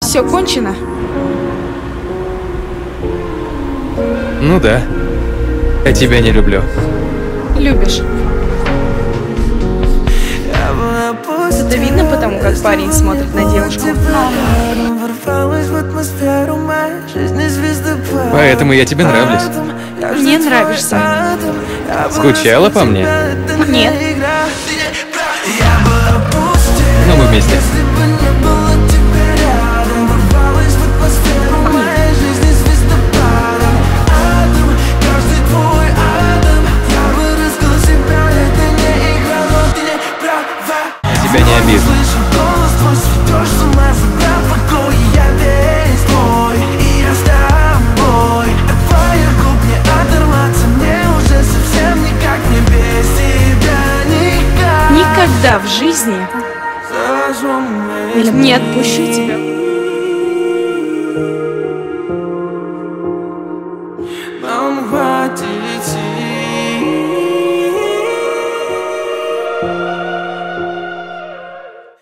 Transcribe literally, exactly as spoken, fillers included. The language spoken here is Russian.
Все кончено? Ну да. Я тебя не люблю. Любишь. Это видно потому, как парень смотрит на девушку. Поэтому я тебе нравлюсь. Мне нравишься. Скучала по мне? Нет. Но мы вместе. Тебя не обидно. Никогда в жизни не отпущу тебя. Нам хватит сил.